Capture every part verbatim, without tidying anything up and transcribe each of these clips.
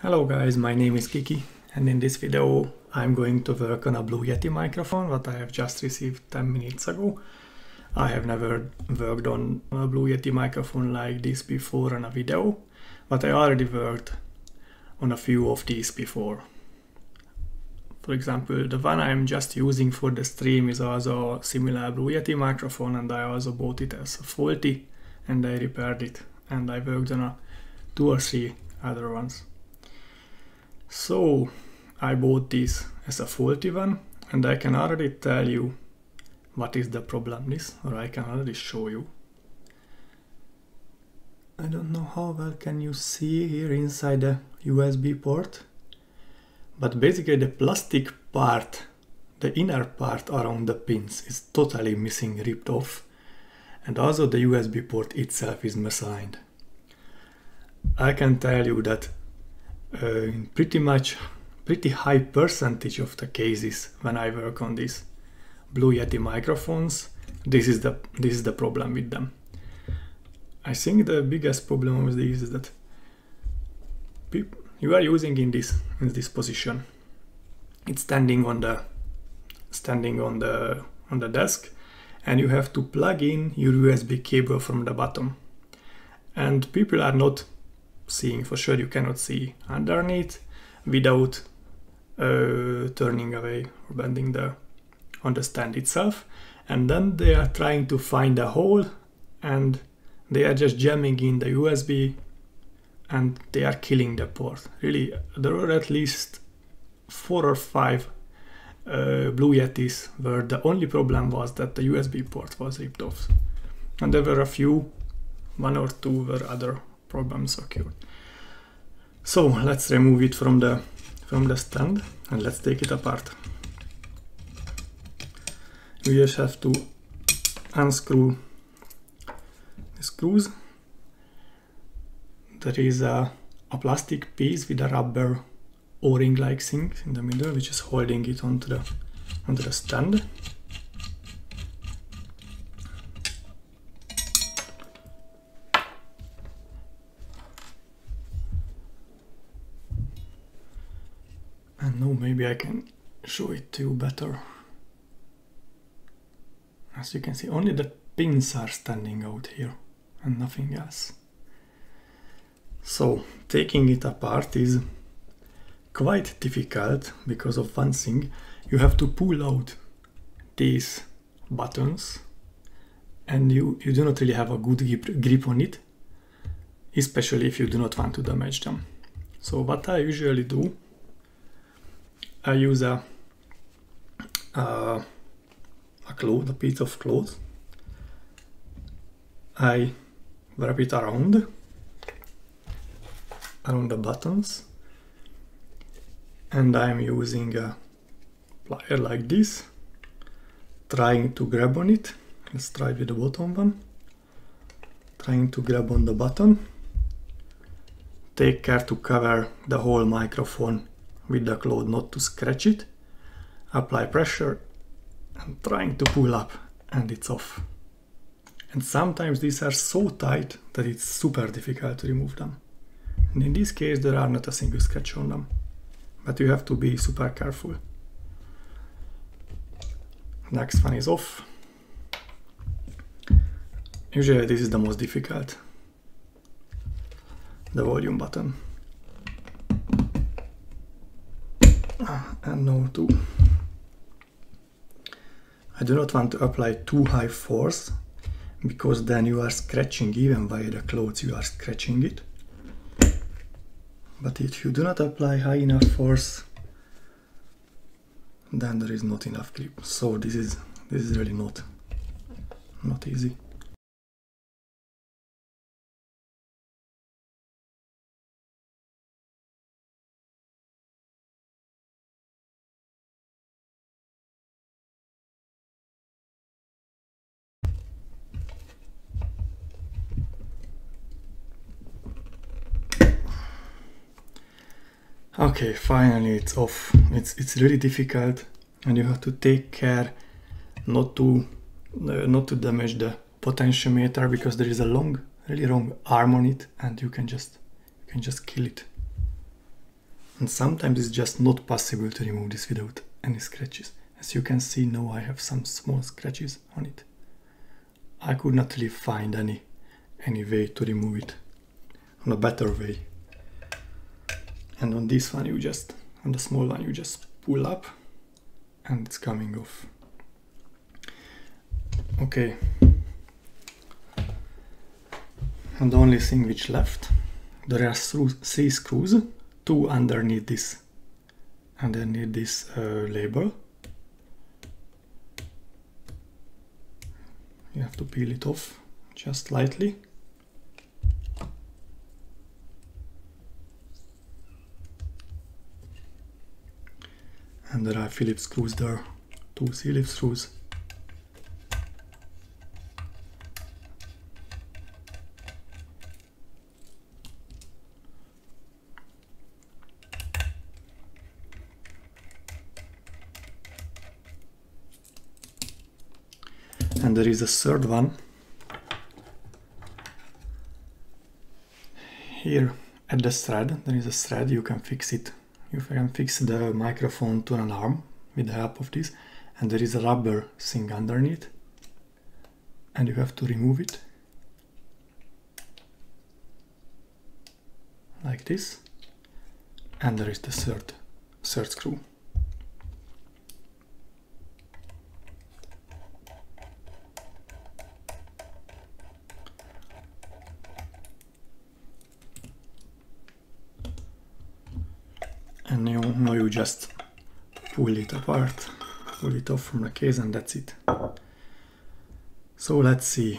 Hello guys, my name is Kiki, and in this video I'm going to work on a Blue Yeti microphone that I have just received ten minutes ago. I have never worked on a Blue Yeti microphone like this before on a video, but I already worked on a few of these before. For example, the one I'm just using for the stream is also a similar Blue Yeti microphone, and I also bought it as faulty and I repaired it, and I worked on a two or three other ones. So I bought this as a faulty one, and I can already tell you what is the problem is, or I can already show you. I don't know how well can you see here inside the U S B port, but basically the plastic part, the inner part around the pins is totally missing, ripped off, and also the U S B port itself is misaligned. I can tell you that uh, in pretty much pretty high percentage of the cases when I work on these Blue Yeti microphones, this is the this is the problem with them. I think the biggest problem with these is that you are using in this in this position. It's standing on the standing on the on the desk, and you have to plug in your U S B cable from the bottom. And people are not seeing, for sure you cannot see underneath without uh, turning away or bending the on the stand itself, and then they are trying to find a hole and they are just jamming in the U S B and they are killing the port. Really, there were at least four or five uh, Blue Yetis where the only problem was that the U S B port was ripped off, and there were a few, one or two where other problems occurred. So let's remove it from the from the stand and let's take it apart. We just have to unscrew the screws. There is a, a plastic piece with a rubber o-ring like thing in the middle, which is holding it onto the onto the stand. And now maybe I can show it to you better. As you can see, only the pins are standing out here and nothing else. So taking it apart is quite difficult because of one thing. You have to pull out these buttons, and you, you do not really have a good grip, grip on it, especially if you do not want to damage them. So what I usually do, I use a, a, a cloth, a piece of cloth. I wrap it around, around the buttons, and I'm using a plier like this, trying to grab on it. Let's try with the bottom one. Trying to grab on the button. Take care to cover the whole microphone with the cloth, not to scratch it. Apply pressure and trying to pull up, and it's off. And sometimes these are so tight that it's super difficult to remove them. And in this case there are not a single scratch on them, but you have to be super careful. Next one is off. Usually this is the most difficult, the volume button. And now too. I do not want to apply too high force, because then you are scratching, even by the clothes you are scratching it. But if you do not apply high enough force, then there is not enough grip. So this is this is really not not easy. Okay, finally it's off. It's it's really difficult, and you have to take care not to uh, not to damage the potentiometer, because there is a long, really long arm on it, and you can just you can just kill it. And sometimes it's just not possible to remove this without any scratches. As you can see now I have some small scratches on it. I could not really find any any way to remove it on a better way. And on this one you just, on the small one you just pull up and it's coming off. Okay. And the only thing which left, there are three screws, two underneath this, underneath this uh, label. You have to peel it off just lightly. And there are Phillips screws there, two Phillips screws. And there is a third one here at the thread. There is a thread, you can fix it. You can fix the microphone to an arm with the help of this, and there is a rubber thing underneath and you have to remove it like this, and there is the third, third screw. And now, now you just pull it apart, pull it off from the case, and that's it. So let's see.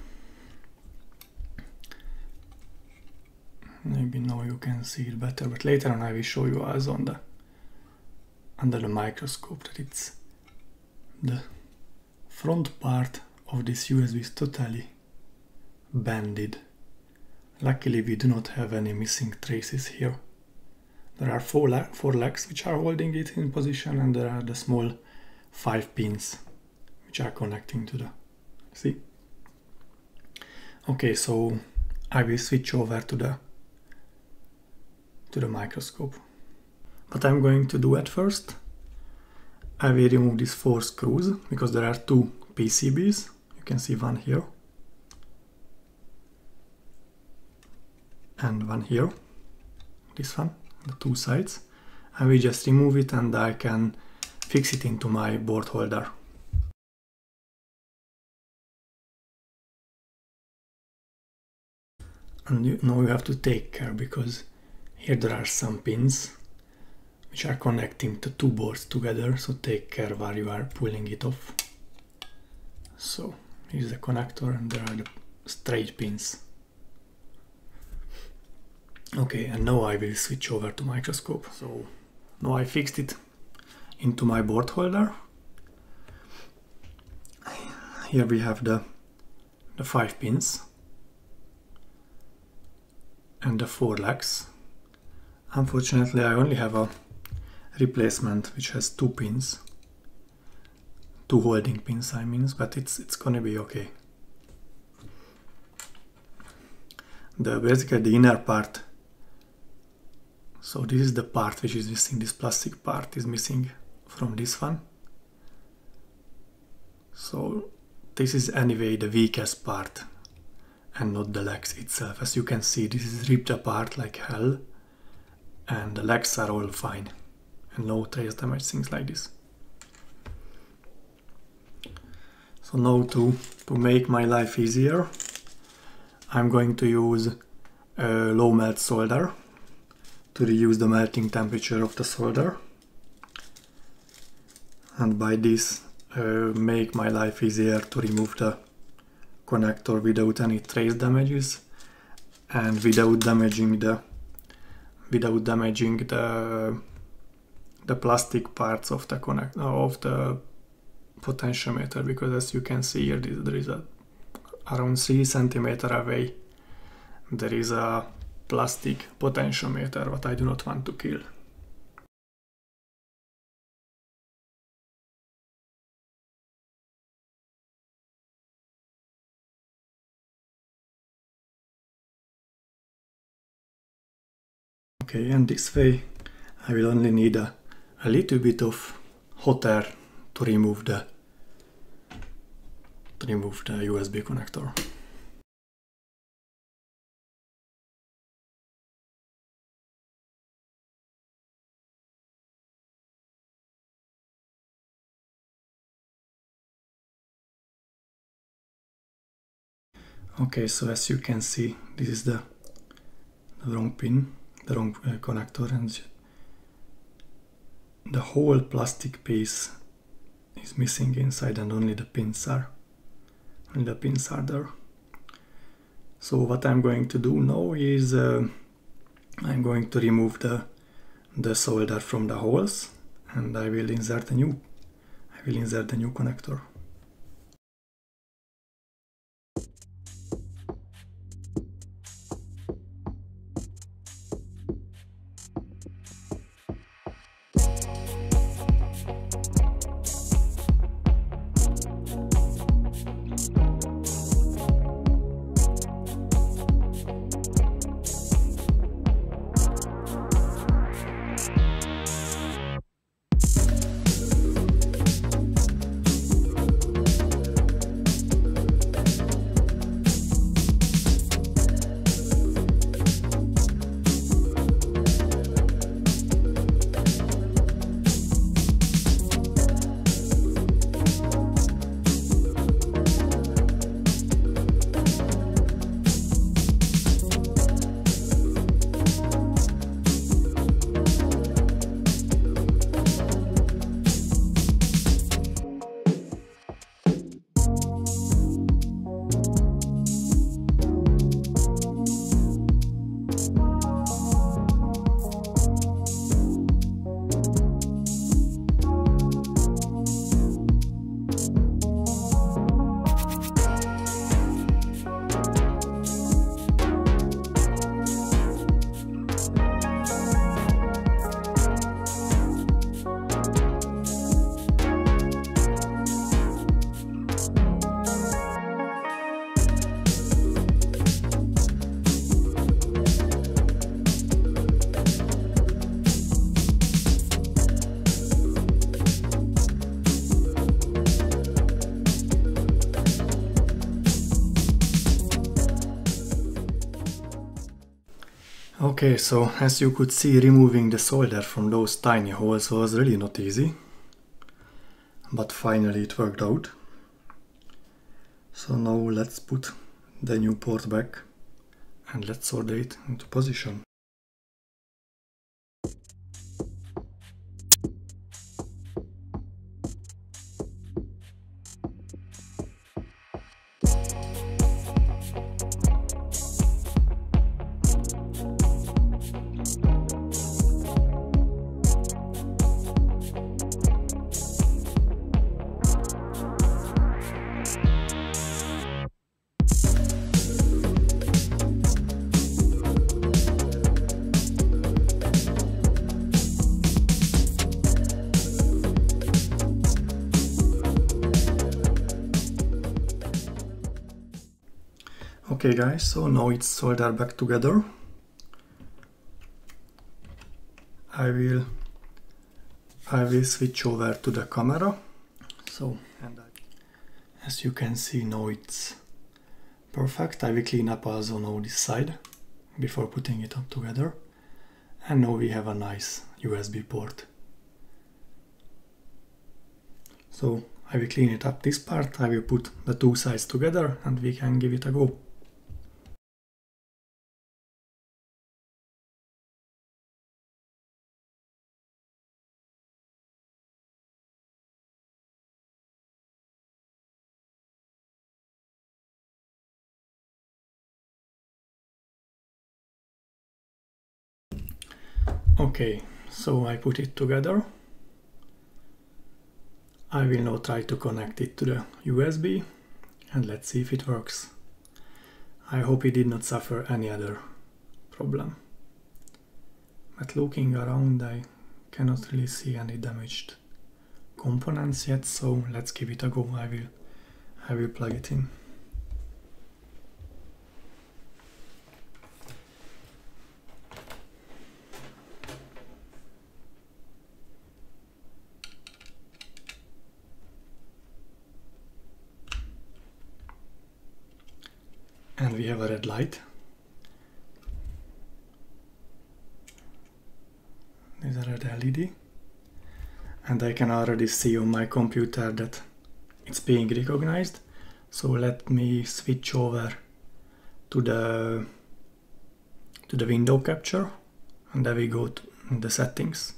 Maybe now you can see it better, but later on I will show you as on the under the microscope that it's the front part of this U S B is totally bended. Luckily we do not have any missing traces here. There are four, le four legs which are holding it in position, and there are the small five pins which are connecting to the, see? Okay, so I will switch over to the to the microscope. What I'm going to do at first, I will remove these four screws because there are two P C Bs. You can see one here and one here, this one. The two sides. I will just remove it and I can fix it into my board holder. And you, now you have to take care because here there are some pins which are connecting the two boards together, so take care while you are pulling it off. So here's the connector and there are the straight pins. Okay, and now I will switch over to microscope. So now I fixed it into my board holder. Here we have the, the five pins and the four legs. Unfortunately, I only have a replacement which has two pins, two holding pins I mean, but it's it's gonna be okay. The basically the inner part. So this is the part which is missing, this plastic part is missing from this one. So this is anyway the weakest part and not the legs itself. As you can see, this is ripped apart like hell and the legs are all fine and no trace damage, things like this. So now to, to make my life easier, I'm going to use a low melt solder to reduce the melting temperature of the solder, and by this uh, make my life easier to remove the connector without any trace damages and without damaging the without damaging the the plastic parts of the connect of the potentiometer, because as you can see here there is a around three centimeter away there is a plastic potentiometer what I do not want to kill. Okay, and this way I will only need a, a little bit of hot air to remove the to remove the U S B connector. Okay, so as you can see, this is the, the wrong pin, the wrong uh, connector, and the whole plastic piece is missing inside, and only the pins are, only the pins are there. So what I'm going to do now is uh, I'm going to remove the the solder from the holes, and I will insert a new, I will insert a new connector. Okay, so as you could see, removing the solder from those tiny holes was really not easy, but finally it worked out. So now let's put the new port back and let's solder it into position. Okay guys, so now it's soldered back together. I will I will switch over to the camera. So, and I, as you can see now it's perfect. I will clean up also now this side before putting it up together. And now we have a nice U S B port. So I will clean it up this part, I will put the two sides together and we can give it a go. Okay, so I put it together. I will now try to connect it to the U S B and let's see if it works. I hope it did not suffer any other problem. But looking around, I cannot really see any damaged components yet, so let's give it a go. I will, I will plug it in. and we have a red light. There's a red L E D, and I can already see on my computer that it's being recognized. So let me switch over to the to the window capture, and there we go to the settings.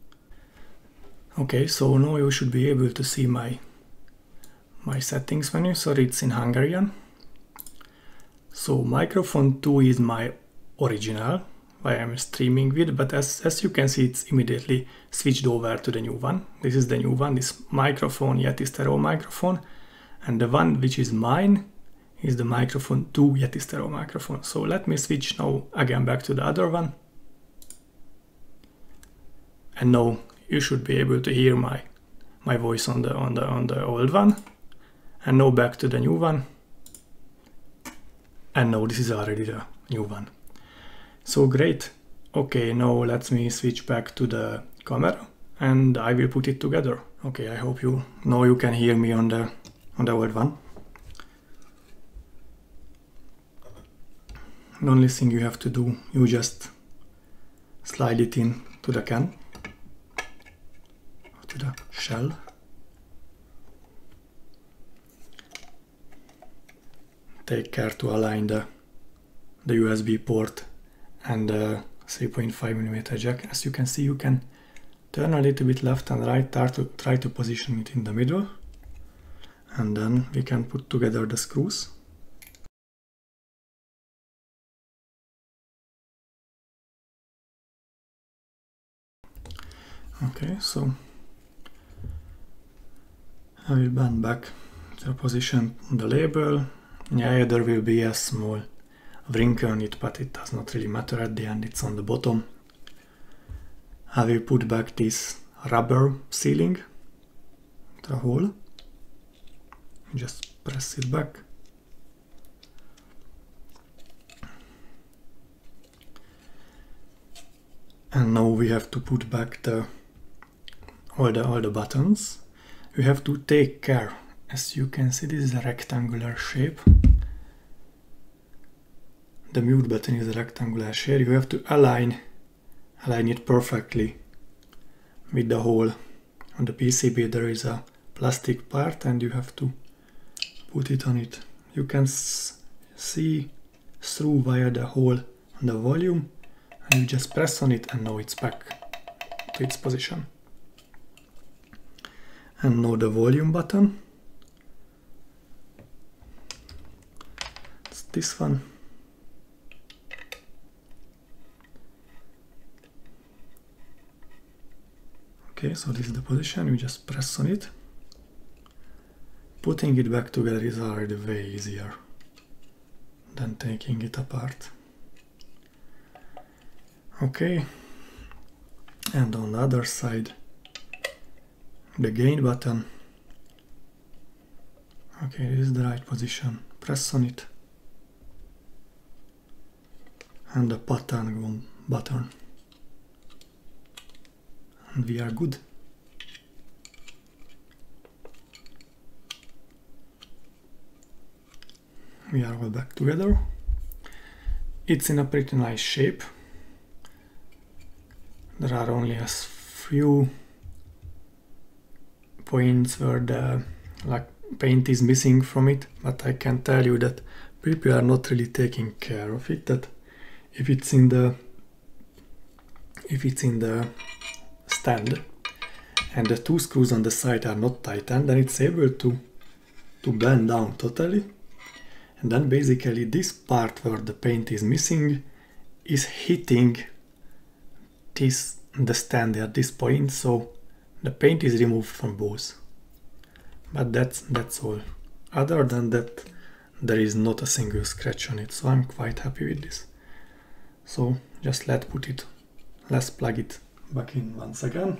Okay, so now you should be able to see my my settings menu. Sorry, it's in Hungarian. So microphone two is my original, I am streaming with, but as, as you can see, it's immediately switched over to the new one. This is the new one, this microphone, Yeti stereo microphone, and the one which is mine is the microphone two Yeti stereo microphone. So let me switch now again back to the other one, and now you should be able to hear my my voice on the on the on the old one, and now back to the new one, and now this is already the new one. So great. Okay, now let me switch back to the camera and I will put it together. Okay, I hope you now you can hear me on the on the old one. The only thing you have to do, you just slide it in to the can, to the shell. Take care to align the the U S B port and the three point five millimeter jack. As you can see, you can turn a little bit left and right, try to, try to position it in the middle, and then we can put together the screws. Okay, so I will bend back to the position on the label. Yeah, there will be a small wrinkle on it, but it does not really matter at the end, it's on the bottom. I will put back this rubber sealing to the hole. Just press it back. And now we have to put back the all the all the buttons. You have to take care. As you can see, this is a rectangular shape. The mute button is a rectangular shape. You have to align align it perfectly with the hole. On the P C B there is a plastic part and you have to put it on it. You can s see through via the hole on the volume, and you just press on it and now it's back to its position. And now the volume button. It's this one. Okay, so this is the position, you just press on it. Putting it back together is already way easier than taking it apart. Okay, and on the other side, the gain button. Okay, this is the right position. Press on it. And the pattern button. And we are good. We are all back together. It's in a pretty nice shape. There are only a few points where the like paint is missing from it, but I can tell you that people are not really taking care of it. That if it's in the if it's in the stand and the two screws on the side are not tightened, then it's able to to bend down totally, and then basically this part where the paint is missing is hitting this the stand at this point, so the paint is removed from both. But that's that's all. Other than that, there is not a single scratch on it, so I'm quite happy with this. So just let's put it let's plug it back in once again.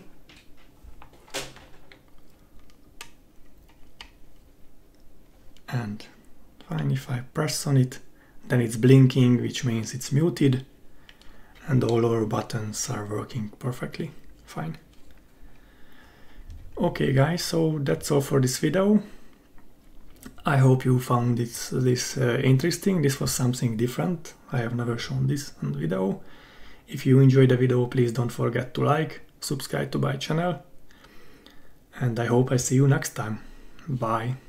And fine, if I press on it, then it's blinking, which means it's muted, and all our buttons are working perfectly fine. Okay guys, so that's all for this video. I hope you found this, this uh, interesting. This was something different. I have never shown this on video. If you enjoyed the video, please don't forget to like, subscribe to my channel. And I hope I see you next time. Bye.